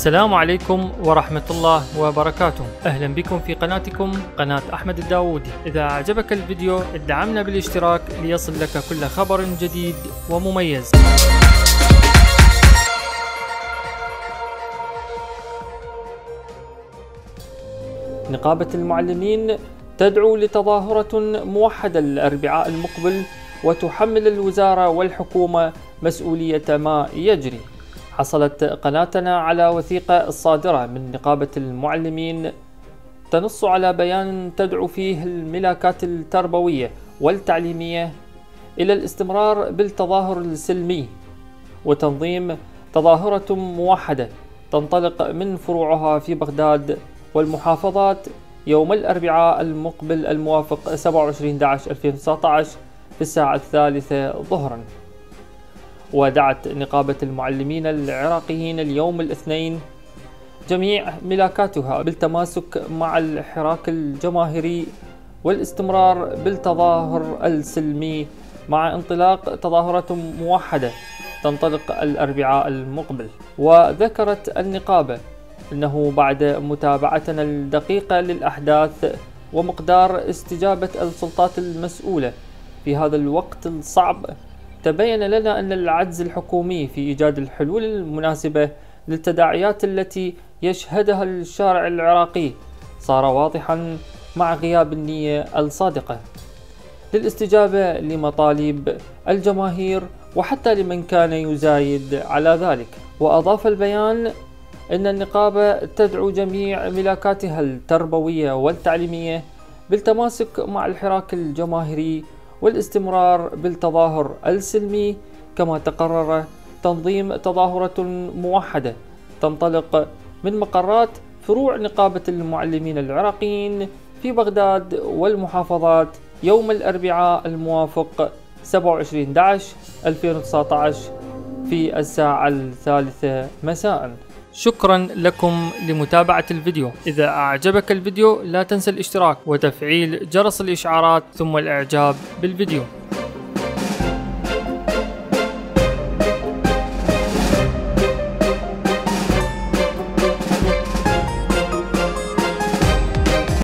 السلام عليكم ورحمة الله وبركاته. أهلا بكم في قناتكم قناة أحمد الداودي. إذا أعجبك الفيديو ادعمنا بالاشتراك ليصل لك كل خبر جديد ومميز. نقابة المعلمين تدعو لتظاهرة موحدة الأربعاء المقبل وتحمل الوزارة والحكومة مسؤولية ما يجري. حصلت قناتنا على وثيقة صادرة من نقابة المعلمين تنص على بيان تدعو فيه الملاكات التربوية والتعليمية إلى الاستمرار بالتظاهر السلمي وتنظيم تظاهرة موحدة تنطلق من فروعها في بغداد والمحافظات يوم الأربعاء المقبل الموافق 27/11/2019 في الساعة 3 ظهرا. ودعت نقابة المعلمين العراقيين اليوم الاثنين جميع ملاكاتها بالتماسك مع الحراك الجماهيري والاستمرار بالتظاهر السلمي مع انطلاق تظاهرة موحدة تنطلق الأربعاء المقبل. وذكرت النقابة أنه بعد متابعتنا الدقيقة للأحداث ومقدار استجابة السلطات المسؤولة في هذا الوقت الصعب تبين لنا أن العجز الحكومي في إيجاد الحلول المناسبة للتداعيات التي يشهدها الشارع العراقي صار واضحا مع غياب النية الصادقة للاستجابة لمطالب الجماهير وحتى لمن كان يزايد على ذلك. وأضاف البيان أن النقابة تدعو جميع ملاكاتها التربوية والتعليمية بالتماسك مع الحراك الجماهيري والاستمرار بالتظاهر السلمي، كما تقرر تنظيم تظاهرة موحدة تنطلق من مقرات فروع نقابة المعلمين العراقيين في بغداد والمحافظات يوم الأربعاء الموافق 27/11/2019 في الساعة 3 مساء. شكرا لكم لمتابعة الفيديو. إذا أعجبك الفيديو لا تنسى الاشتراك وتفعيل جرس الإشعارات ثم الإعجاب بالفيديو.